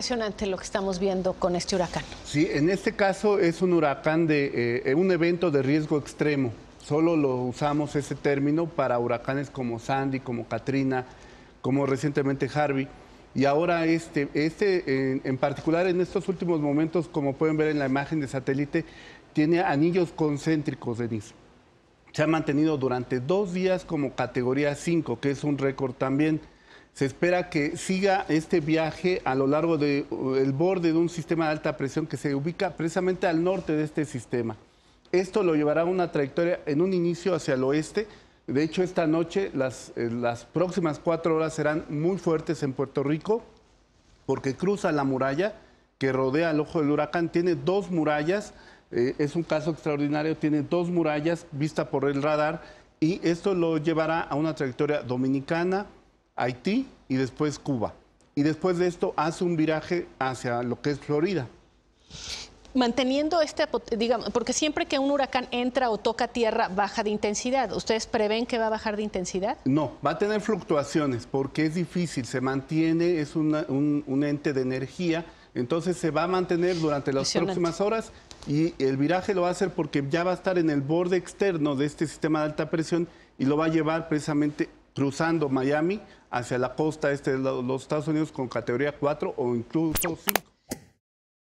Impresionante lo que estamos viendo con este huracán. Sí, en este caso es un huracán de un evento de riesgo extremo. Solo lo usamos ese término para huracanes como Sandy, como Katrina, como recientemente Harvey. Y ahora en particular en estos últimos momentos, como pueden ver en la imagen de satélite, tiene anillos concéntricos, Denise. Se ha mantenido durante 2 días como categoría 5, que es un récord también. Se espera que siga este viaje a lo largo del borde de un sistema de alta presión que se ubica precisamente al norte de este sistema. Esto lo llevará a una trayectoria en un inicio hacia el oeste. De hecho, esta noche las próximas 4 horas serán muy fuertes en Puerto Rico porque cruza la muralla que rodea el ojo del huracán. Tiene 2 murallas, es un caso extraordinario, tiene 2 murallas vista por el radar y esto lo llevará a una trayectoria dominicana, Haití y después Cuba. Y después de esto hace un viraje hacia lo que es Florida. Manteniendo digamos, porque siempre que un huracán entra o toca tierra, baja de intensidad. ¿Ustedes prevén que va a bajar de intensidad? No, va a tener fluctuaciones porque es difícil, se mantiene, es un ente de energía, entonces se va a mantener durante las próximas horas y el viraje lo va a hacer porque ya va a estar en el borde externo de este sistema de alta presión y lo va a llevar precisamente cruzando Miami hacia la costa este de los Estados Unidos con categoría 4 o incluso 5.